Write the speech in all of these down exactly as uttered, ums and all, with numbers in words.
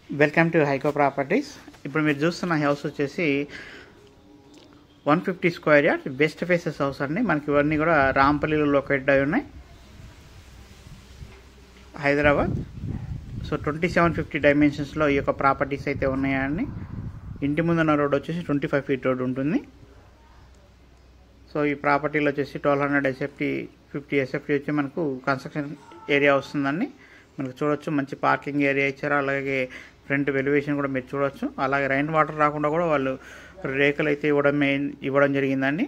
Welcome to హైకో properties. ఇప్పుడు మీరు చూస్తున్న హౌస్ వచ్చేసి one fifty square yard west faces house అండి. మనకి ఇవన్నీ కూడా రాంపల్లిలో లొకేట్ అయి ఉన్నాయి, Hyderabad. So twenty seven fifty డైమెన్షన్స్లో ఈ యొక్క ప్రాపర్టీస్ అయితే ఉన్నాయండి. ఇంటి ముందున్న రోడ్ వచ్చేసి ట్వంటీ ఫైవ్ ఫీట్ రోడ్ ఉంటుంది. సో ఈ ప్రాపర్టీలో వచ్చేసి twelve hundred SFT fifty SFT వచ్చి మనకు కన్స్ట్రక్షన్ ఏరియా వస్తుందండి. మనకు చూడొచ్చు, మంచి పార్కింగ్ ఏరియా ఇచ్చారు. అలాగే ఫ్రంట్ వెలివేషన్ కూడా మీరు చూడొచ్చు. అలాగే రైన్ వాటర్ రాకుండా కూడా వాళ్ళు రేకులు అయితే ఇవ్వడం ఇవ్వడం జరిగిందండి.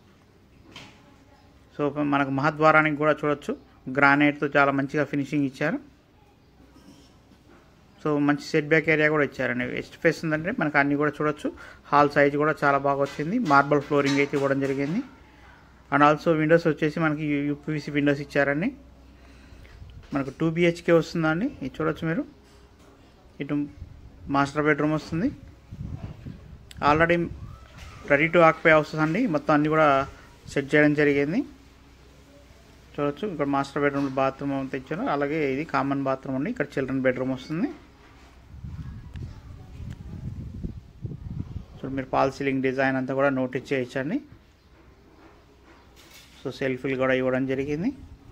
సో మనకు మహద్వారానికి కూడా చూడొచ్చు, గ్రానైట్తో చాలా మంచిగా ఫినిషింగ్ ఇచ్చారు. సో మంచి సెట్ బ్యాక్ ఏరియా కూడా ఇచ్చారండి. వెస్ట్ ఫేస్ ఉందంటే మనకు అన్నీ కూడా చూడొచ్చు. హాల్ సైజ్ కూడా చాలా బాగా వచ్చింది. మార్బల్ ఫ్లోరింగ్ అయితే ఇవ్వడం జరిగింది. అండ్ ఆల్సో విండోస్ వచ్చేసి మనకి యూపీవీసీ విండోస్ ఇచ్చారండి. మనకు టూ బిహెచ్కే వస్తుందండి. ఇది చూడొచ్చు మీరు. ఇటు మాస్టర్ బెడ్రూమ్ వస్తుంది. Already ready to occupy houses అండి. మొత్తం అన్నీ కూడా సెట్ చేయడం జరిగింది. చూడొచ్చు, ఇక్కడ మాస్టర్ బెడ్రూమ్ బాత్రూమ్ అంతా ఇచ్చారు. అలాగే ఇది కామన్ బాత్రూమ్ అండి. ఇక్కడ చిల్డ్రన్ బెడ్రూమ్ వస్తుంది. సో మీరు పాల్ సీలింగ్ డిజైన్ అంతా కూడా నోటీస్ చేయొచ్చండి. సో సెల్ఫీలు కూడా ఇవ్వడం జరిగింది.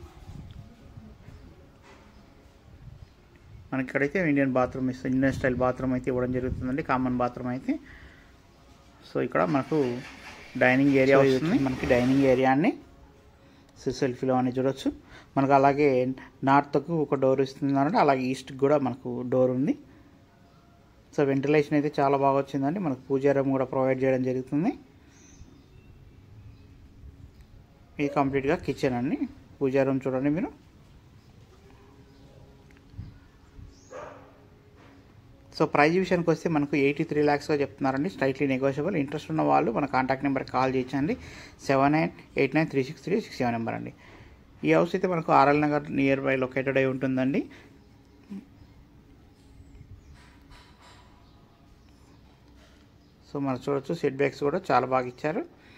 మనకి ఇక్కడైతే ఇండియన్ బాత్రూమ్ ఇస్తుంది, ఇండియన్ స్టైల్ బాత్రూమ్ అయితే ఇవ్వడం జరుగుతుందండి, కామన్ బాత్రూమ్ అయితే. సో ఇక్కడ మనకు డైనింగ్ ఏరియా వస్తుంది. మనకి డైనింగ్ ఏరియా అండి. సో సెల్ఫీలో అని చూడొచ్చు. మనకు అలాగే నార్త్కు ఒక డోర్ ఇస్తుందంటే, అలాగే ఈస్ట్కి కూడా మనకు డోర్ ఉంది. సో వెంటిలేషన్ అయితే చాలా బాగా వచ్చిందండి. మనకు పూజా రూమ్ కూడా ప్రొవైడ్ చేయడం జరుగుతుంది. ఇది కంప్లీట్గా కిచెన్ అండి. పూజా రూమ్ చూడండి మీరు. సో ప్రైజ్ విషయానికి వస్తే మనకు ఎయిటీ త్రీ ల్యాక్స్గా చెప్తున్నారండి, స్లైట్లీ నెగోషియబుల్. ఇంట్రెస్ట్ ఉన్న వాళ్ళు మన కాంటాక్ట్ నెంబర్కి కాల్ చేయొచ్చండి. Seven nine eight nine three six three six seven number అండి. ఈ హౌస్ అయితే మనకు RL Nagar near by located అయి ఉంటుందండి. సో మనం చూడొచ్చు, సెట్ బ్యాక్స్ కూడా చాలా బాగా ఇచ్చారు.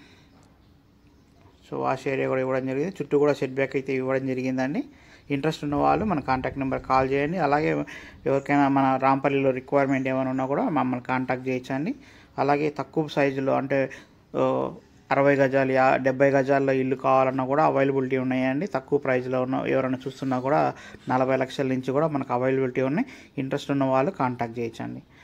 సో వాష్ ఏరియా కూడా ఇవ్వడం జరిగింది. చుట్టూ కూడా సెట్ బ్యాక్ అయితే ఇవ్వడం జరిగిందండి. ఇంట్రెస్ట్ ఉన్న వాళ్ళు మన కాంటాక్ట్ నెంబర్ కాల్ చేయండి. అలాగే ఎవరికైనా మన రాంపల్లిలో రిక్వైర్మెంట్ ఏమైనా ఉన్నా కూడా మమ్మల్ని కాంటాక్ట్ చేయొచ్చండి. అలాగే తక్కువ సైజులో అంటే అరవై గజాలు యా డెబ్బై గజాల్లో ఇల్లు కావాలన్నా కూడా అవైలబిలిటీ ఉన్నాయండి. తక్కువ ప్రైస్లో ఉన్న ఎవరైనా చూస్తున్నా కూడా నలభై లక్షల నుంచి కూడా మనకు అవైలబిలిటీ ఉన్నాయి. ఇంట్రెస్ట్ ఉన్న వాళ్ళు కాంటాక్ట్ చేయొచ్చండి.